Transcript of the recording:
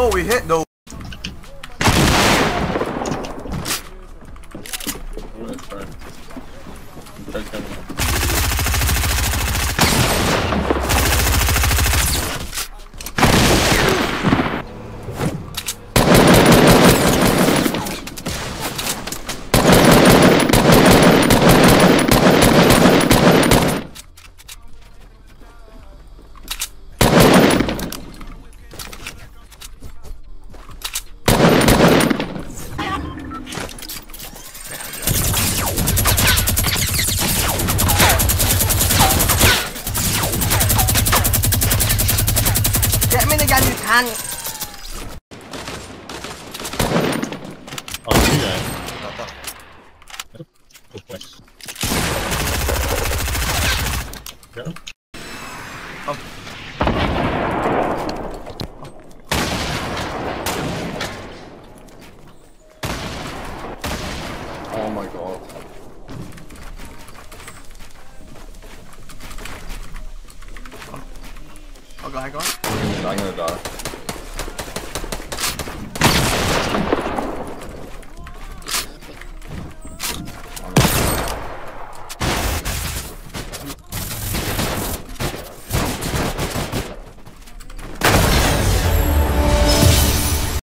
Oh, we hit though. Get me again, you can. Oh, you guys. Go. Oh. Oh my god. Oh, go ahead, go on. I'm gonna die.